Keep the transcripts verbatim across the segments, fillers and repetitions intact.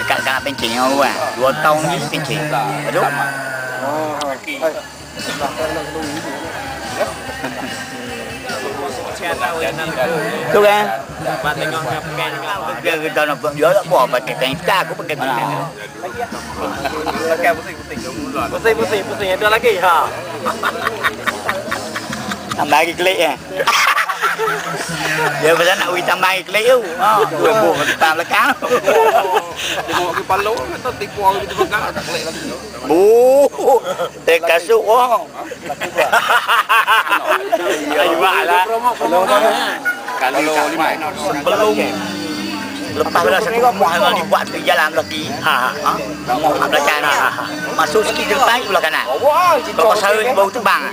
dekat dengan pencing yang luar. Dua tahun ni pencing. Betul? Oh, tu kan? Kita kita nak jual tak apa pakai kain pita aku pakai tu. pakai pusing-pusing dulu. Pusing-pusing, pusing ada lagi ha. Tambah lagi klik eh. Dia pasal nak wui tambah lagi klik tu. Ha, dua buah depan belakang. Tengok ke palo atau tipu orang di belakang tak klik lagi. Bu, tek kasut wong. Ayo lah. Kalau lima Sebelum lepas dah satu rumah yang dibuat di jalan lagi. Ha ha. Rumah belakang ni. Masuk sikit ke depan belah kanan. Kalau sawit bau terbang.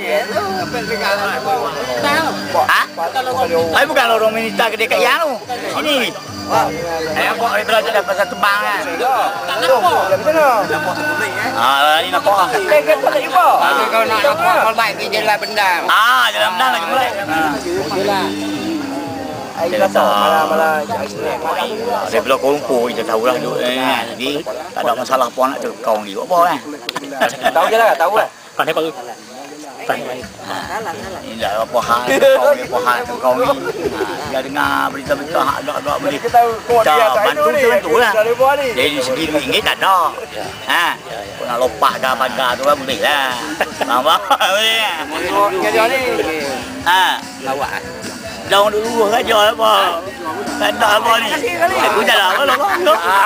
Ha? Ai bukan lorong minita ke dekat yang tu. Sini. Eh apa ai belajar dapat satu bang kan. tak nampak. Nampak terkuning eh. Ah, ni nampak ah. Kan tak ibu. Kalau nak nampak kalau baik ke jalan benda. Ah, jalan benda lagi mulai. Jalan. Ai rasa malah-malah dia belum kumpul kita tahulah duk eh jadi tak ada masalah pun nak tekau ni apa kan. Tahu je lah, tahu lah. Pandai baru. Pandai. Ini dah apa hal kau ni apa hal kau ni. Dia dengar berita-berita hak agak-agak boleh. Kita bantu tu lah. Dari segi duit ringgit tak ada. Ha. Kau nak lopak ke pagar tu kan boleh lah. Faham tak? Boleh lah. Dia ni. Ha. Lawak. Daun dulu saja apa. Tak ada apa ni. Aku jalan apa lah bang.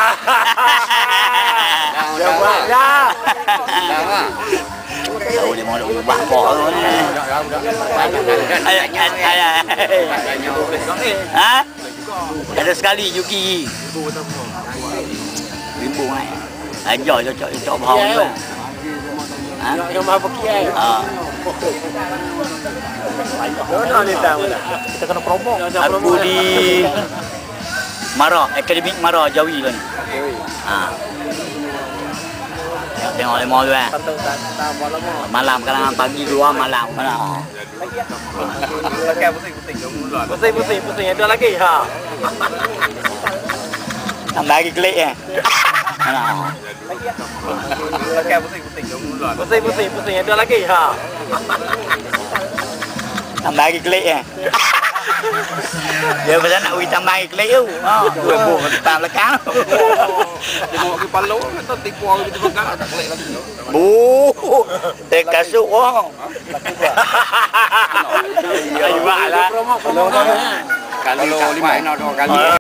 Dah buat dah. Dah. Tahu dia mau ubah apa ni. Ha? Ada sekali Yuki. Ribu naik. Ajar cocok cocok bau tu. Ha? Rumah Bukiai. Ha. Mana ni tahu dah. Kita kena promo. Aku di Mara, Akademik Mara Jawi kan. Ha. Tengok lemah tu kan. Malam kadang pagi dua malam mana. Pakai pusing-pusing dulu. Pusing-pusing, pusing ada lagi ha. Tambah lagi klik eh. Mana. Pakai pusing-pusing dulu. Pusing-pusing, pusing ada lagi ha. Tambah lagi klik eh. Dia pasal nak wui tambah lagi klik tu. Ha, dua buah depan belakang. Tengok ke palo atau tipu orang di belakang tak klik lagi. Bu, tek kasut wong. Ayo lah. Kalau lima nak dua kali.